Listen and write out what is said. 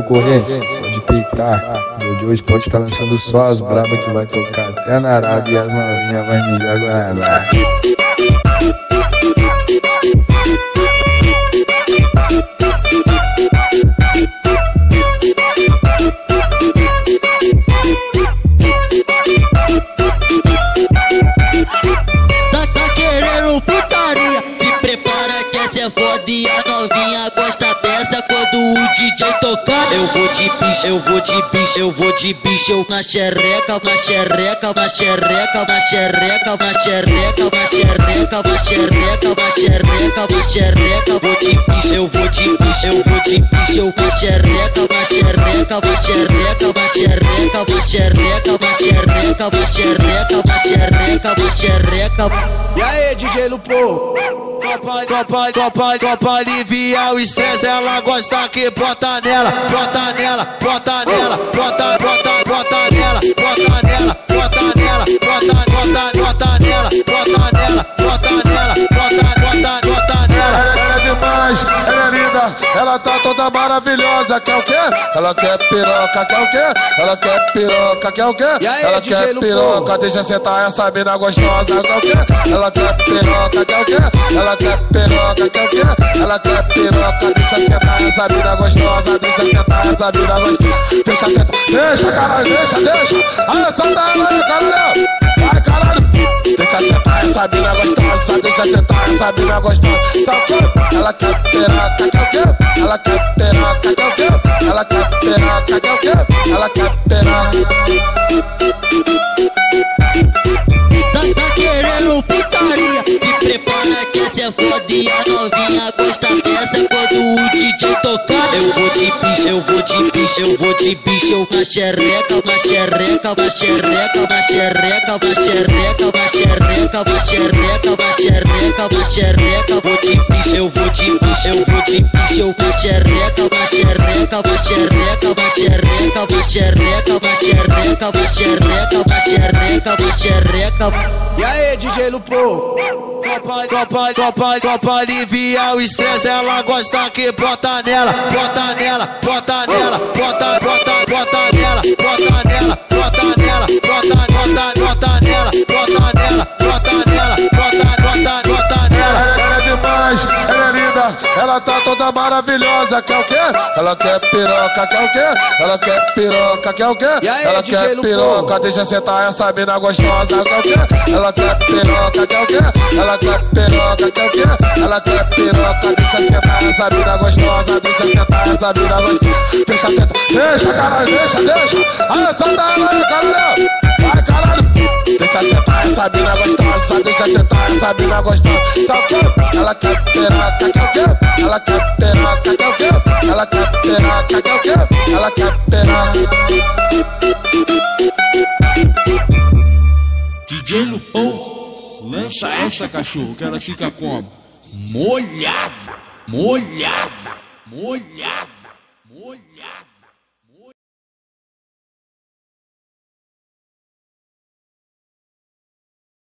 concorrência, só de peitar. O de hoje pode estar lançando só as brabas que vai tocar até na Arábia e as novinhas vai me dar Guaraná. Tá querendo putaria? Se prepara que essa é foda e a novinha gosta dessa quando o DJ tocar. Eu vou de bicho, eu vou de bicho, eu vou de bicho na xereca, na xereca, na xereca, na xereca, na xereca, na xereca, na xereca, na xereca, na xereca. Vou de bicho, eu vou de bicho, eu vou de bicho na xereca, na xereca, na xereca, na xereca, na xereca, na xereca, na xereca, na xereca, na xereca. E aí, DJ Lupo? Só pra aliviar o estresse, ela gosta que bota nela, bota nela, bota nela, bota, bota, bota nela, bota nela, bota nela, bota, bota, bota nela, bota nela, bota nela, bota, bota, bota nela. Ela é demais, ela é linda, ela tá toda maravilhosa. Quer o quê? Ela quer piroca, quer o quê? Ela quer piroca, quer o quê? E aí, ela DJ quer Lupo? piroca, deixa sentar essa mina gostosa. Quer o quê? Ela quer piroca, quer o quê? Ela quer piroca, quer o quê? Ela quer piroca, deixa sentar essa mina gostosa. Deixa sentar essa mina gostosa. Deixa sentar, deixa caralho, deixa. Aí solta ela aí, caralho. Vai caralho. Deixa sentar essa mina gostosa, deixa sentar essa mina gostosa. Tá o quê? Ela quer piroca, quer o quê? Ela quer piroca, quer o quê? Ela quer piroca, quer o quê? Ela quer piroca. Tá querendo putaria? Se prepara que essa é foda e a novinha gosta dessa quando o DJ tocar. Eu vou de bicho, eu vou de bicho, eu vou de bicho na xereca, na xereca, na xereca, na xereca, na xereca, na xereca, na xereca, na xereca, na xereca. Vou de bicho, eu vou de bicho, eu vou de bicho na xereca, na xereca, na xereca, na xereca, na xereca, na xereca, na xereca, na xereca, na xereca. E aí, DJ Lupo? Só pra aliviar o estresse, ela gosta que bota nela, bota nela, bota nela, bota, bota, bota nela, bota nela, bota nela, bota, bota, bota nela, bota nela, bota nela, bota, bota, bota nela. Ela é demais, ela é linda, ela tá toda maravilhosa. Quer o quê? Ela quer piroca, quer o quê? Ela quer piroca, quer o quê? E aí, ela DJ quer Lupo? piroca, deixa sentar essa mina gostosa. Quer o quê? Ela quer piroca, quer o quê? Ela quer piroca, quer o quê? Ela quer piroca, deixa sentar essa mina gostosa. Deixa sentar essa mina gostosa. Deixa sentar, deixa caralho, deixa. Aí solta ela aí, caralho. Vai caralho. Deixa sentar essa mina gostosa, deixa sentar essa mina gostosa. Tá o quê? Ela quer piroca, quer o quê? Ela quer piroca, quer o quê? Ela quer piroca, quer o quê? Ela quer piroca. DJ Lupão, lança essa, cachorro, que ela fica como? Molhada, molhada, molhada, molhada.